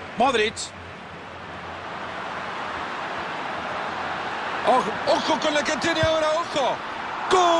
Modric. ¡Ojo, ojo con la que tiene ahora! ¡Ojo! ¡Gol!